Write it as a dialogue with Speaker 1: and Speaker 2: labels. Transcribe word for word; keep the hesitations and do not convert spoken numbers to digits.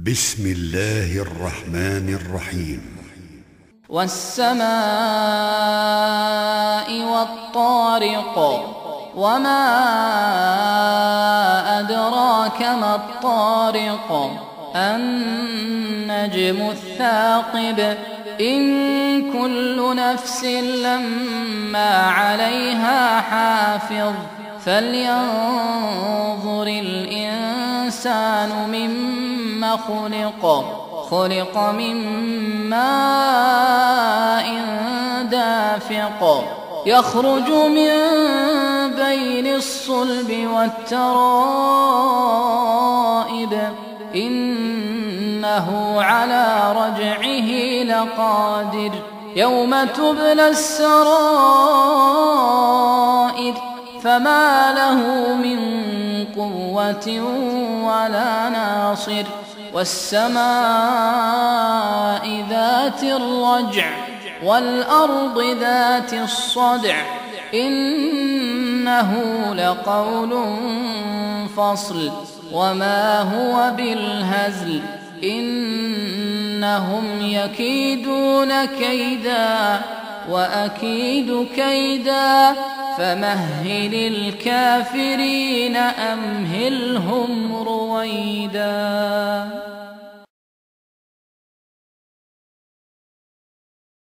Speaker 1: بسم الله الرحمن الرحيم.
Speaker 2: والسماء والطارق وما أدراك ما الطارق النجم الثاقب إن كل نفس لما عليها حافظ فلينظر الإنسان مما خلق خلق من ماء دافق يخرج من بين الصلب والترائب إنه على رجعه لقادر يوم تبلى السرائر فما له من قوة ولا ناصر والسماء ذات الرجع والأرض ذات الصدع إنه لقول فصل وما هو بالهزل إنهم يكيدون كيدا وأكيد كيدا فمهل الكافرين أمهلهم رويدا.